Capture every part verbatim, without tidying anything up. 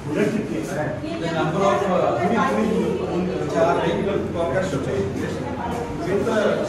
The number of uh, which are vehicle pockets with the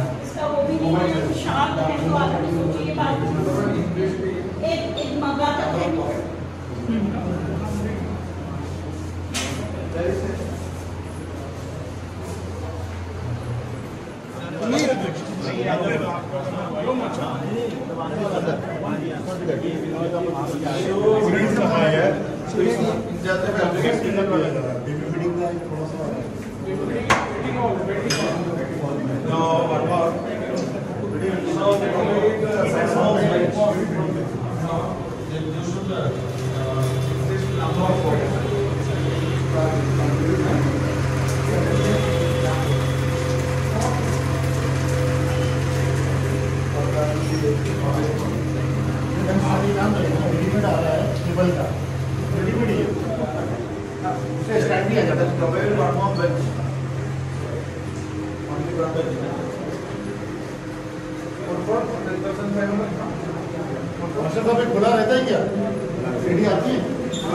खुला रहता है क्या? सीढ़ी आती है?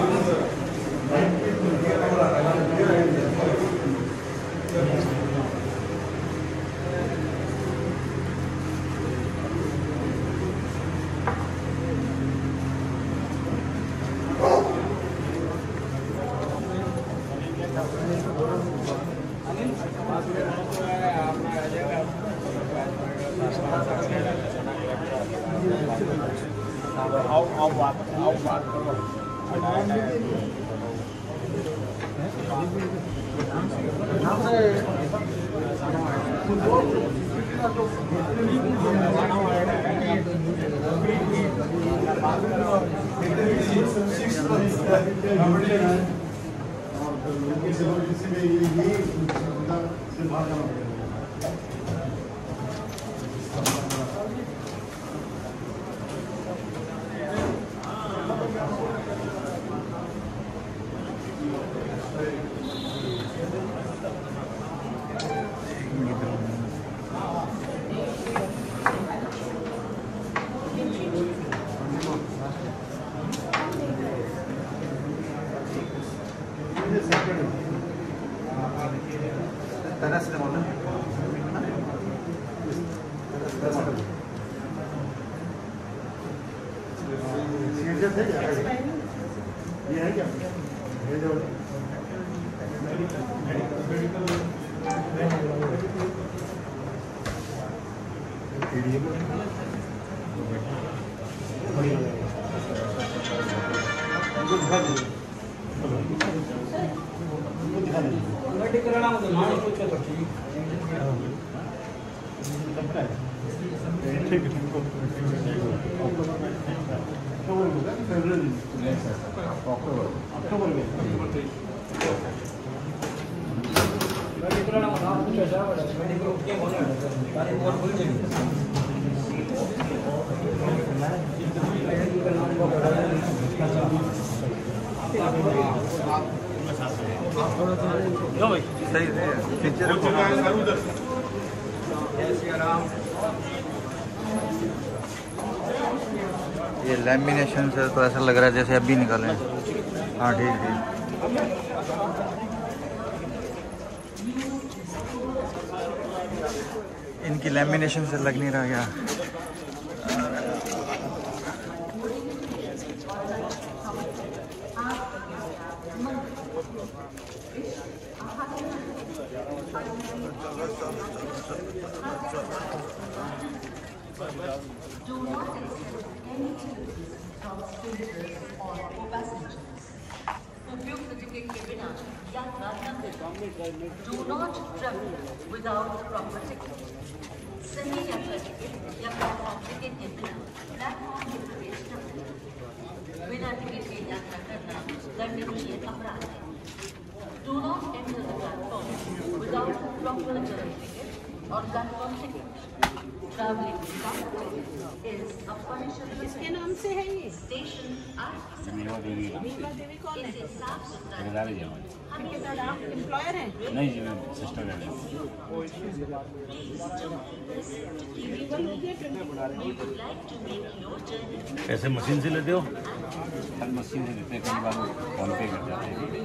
ये है क्या? ये जो ठीक है अक्टूबर में सही है ये लैमिनेशन से तो ऐसा लग रहा है जैसे अभी निकाले। हाँ ठीक ठीक। इनकी लैमिनेशन से लग नहीं रहा क्या? Do not travel without proper ticket. सही यात्रा टिकट या प्लेटफॉर्म टिकट के बिना प्लेटफॉर्म में प्रवेश न करें। बिना टिकट के यात्रा करना दंडनीय अपराध है। Do not enter the platform without proper ticket or platform ticket. traveling without is a punishable किसके नाम से है ये? Station Act मीरा देवी मीरा देवी कौन है? इसे साफ सुथरा ठेकेदार ही है हमारे। ठेकेदार आप एम्प्लॉयर हैं? नहीं जी, मैं सिस्टर है। लीगल हो गया twenty we would like to make your journey कैसे मशीन से लेते हो? हर मशीन से लेते हैं, कई बार फोन पे कर जाते हैं।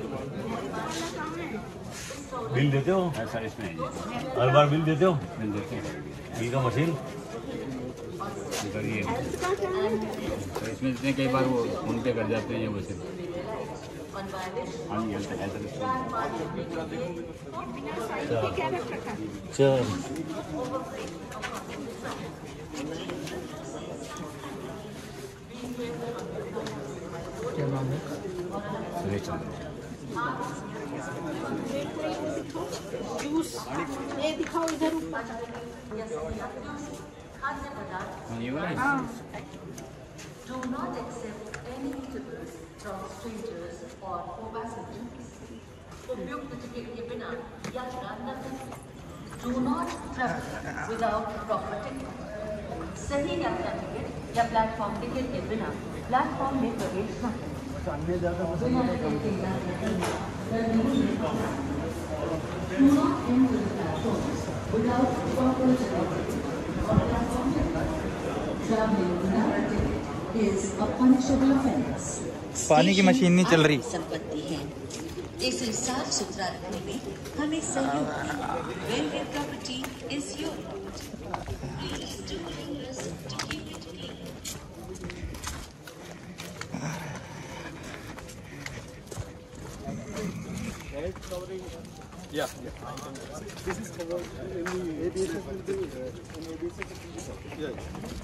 बिल देते हो? है सर, इसमें है जी। हर बार बिल देते हो? बिल देते हैं। बिल का मशीन करिए तो इसमें जितने कई बार वो फोन पे कर जाते हैं ये मशीन। on violation हाँ जी, हेल्थ हेल्थ क्या रख रखा है? चल क्या नाम है? सुरेश चंद्र। जूस ये दिखाओ इधर ऊपर। खाद्य पदार्थ हाँ, ये वाला है? हाँ do not accept any eatables from strangers or for passengers. उपयुक्त टिकट के बिना यात्रा न करें। Do not travel without proper ticket. सही यात्रा टिकट या प्लेटफॉर्म टिकट के बिना प्लेटफॉर्म में प्रवेश न करें। Do not enter Do not enter the platforms without proper ticket or platform ticket. Traveling without a ticket is a punishable offence. पानी की मशीन नहीं चल रही। संपत्ति है, इसे साफ सुथरा रखने में हमें सहयोग करें। Railway property is your property. Please do your best to keep it clean. Yeah, yeah. This is covered in the A B S will do in A B S. Yeah.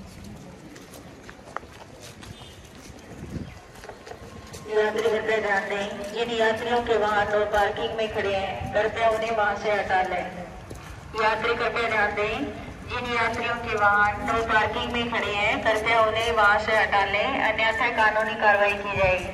यात्री कृपया ध्यान दें, जिन यात्रियों के वाहन नो पार्किंग में खड़े हैं कृपया उन्हें वहां से हटा लें। यात्री कृपया ध्यान दें, जिन यात्रियों के वाहन नो पार्किंग में खड़े हैं कृपया उन्हें वहां से हटा लें, अन्यथा कानूनी कार्रवाई की जाएगी।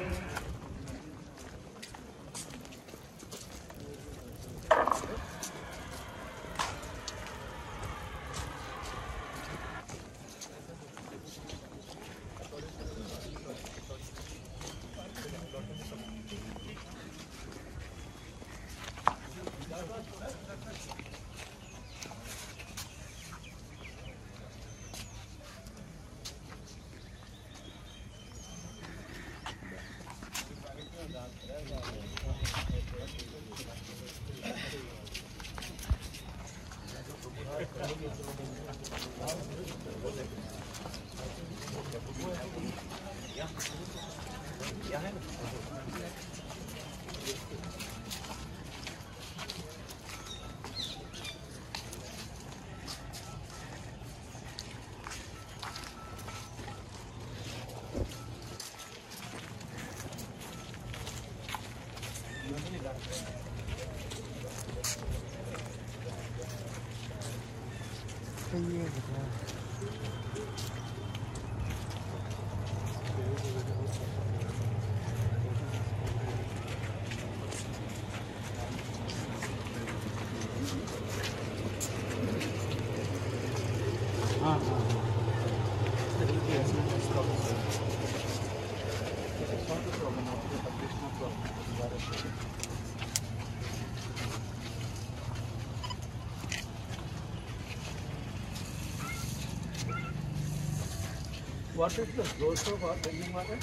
What is the source of our drinking water?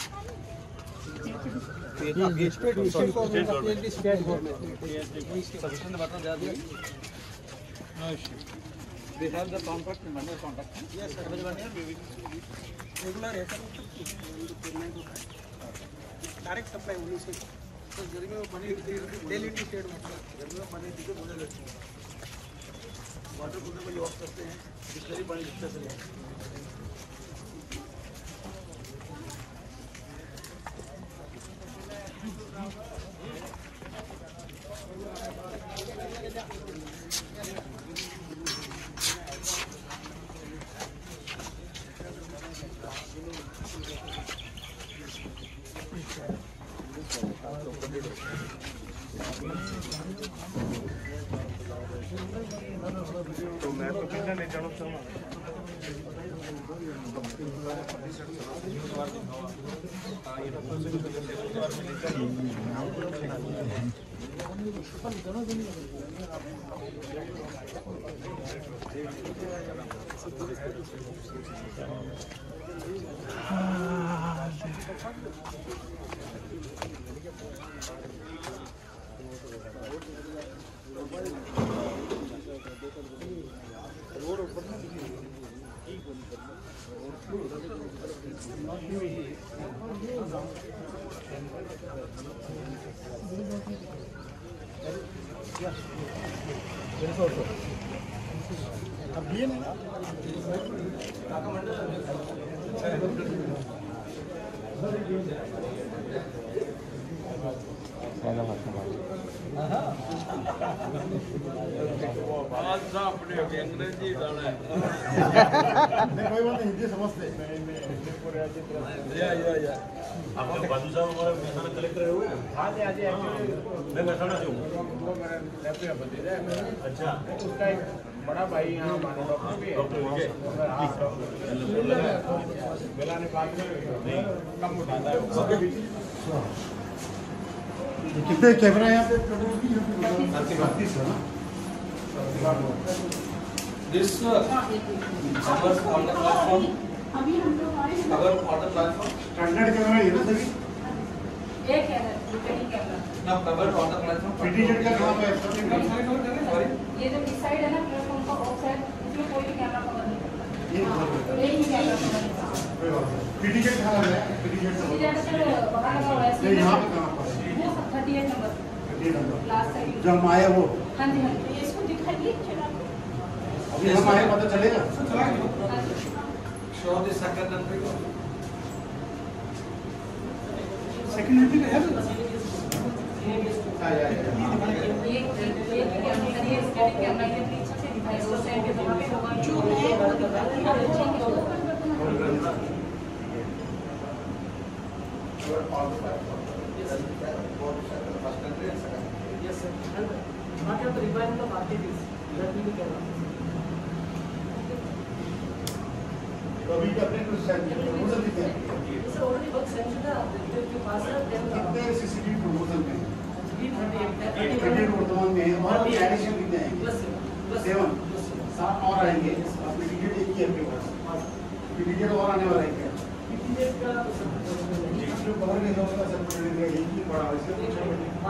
State government, state government. Sufficient water they are there? No issue. They have the contract, manual contract. Yes, sir. Regular है सर. Direct supply only से. तो गर्मी में पानी daily to state water. गर्मी में पानी दीजिए बोले लगती है. वाटर कूलर में यूज करते हैं. बिस्लरी पानी दिखता है. तो मैं तो नहीं जाना चाहूँगा। अंग्रेजी गाना है कोई बात नहीं, हिंदी समझते। या या या आपके बाजू साहब हमारे मेहसाना कलेक्टर है वो? हाँ जी, हाँ जी, मैं मेहसाना से हूँ। अच्छा, उसका एक बड़ा भाई यहाँ मानो डॉक्टर भी है। डॉक्टर विजय बेला ने बात नहीं कम उठाता है। कितने कैमरा यहाँ पे? बत्तीस है ना? This uh, covers all the platform. अभी हम लोग आए हैं। Cover all the platform. Standard camera ये ना सभी? एक है recording camera. Now cover all the platform. PTZ का कहाँ पे है? Sorry. ये जो इस साइड है ना प्लेटफॉर्म का ऑफ साइड, इसमें कोई भी कैमरा कवर नहीं करता। ये एक ही कैमरा कवर करता। पीटीजेड कहाँ है? पीटीजेड ये जैसे सर बाहर लगा हुआ है। नहीं, यहाँ पे कहाँ पर? वो थर्टी एट नंबर ये नंबर। Last side. जब हम आए वो हाँ जी हाँ जी। इसको दिखाइए चला। अभी हम आए पता चलेगा? Show the second entry. Second entry का है? हाँ, ये या, या। ये ये कैमरा ये स्टैटिक कैमरा ये पीछे से दिखाई दो साइड के वहाँ पे होगा जो है वो Yes, sir. Not have to revise the market is that will be camera. अभी का अपने कुछ प्रमोशन दिखे हैं। It's already work sent to the the passer then कितने सीसीटीवी प्रमोशन में? three thirty-eight थर्टी वर्तमान में है। हमारा भी एडिशन कितने हैं? plus plus सेवन सात और आएंगे। आप पीटीजेड एक ही है आपके पास। पीटीजेड और आने वाला है क्या? P T Z का जो बाहर के लोगों का सब एक ही पड़ा है।